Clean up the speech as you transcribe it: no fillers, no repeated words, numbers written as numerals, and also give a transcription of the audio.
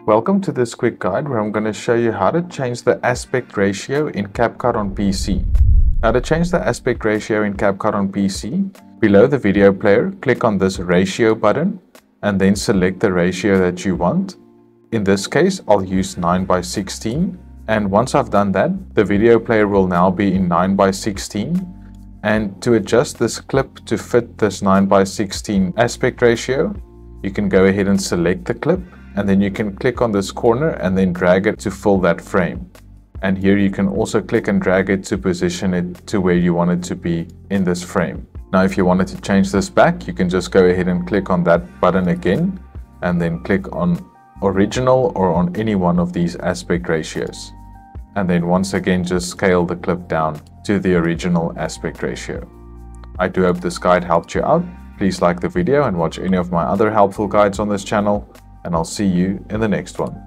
Welcome to this quick guide where I'm going to show you how to change the aspect ratio in CapCut on PC. Now, to change the aspect ratio in CapCut on PC, below the video player, click on this ratio button and then select the ratio that you want. In this case, I'll use 9:16, and once I've done that, the video player will now be in 9:16. And to adjust this clip to fit this 9:16 aspect ratio, you can go ahead and select the clip, and then you can click on this corner and then drag it to fill that frame. And here you can also click and drag it to position it to where you want it to be in this frame. Now, if you wanted to change this back, you can just go ahead and click on that button again, and then click on original or on any one of these aspect ratios. And then once again, just scale the clip down to the original aspect ratio. I do hope this guide helped you out. Please like the video and watch any of my other helpful guides on this channel, and I'll see you in the next one.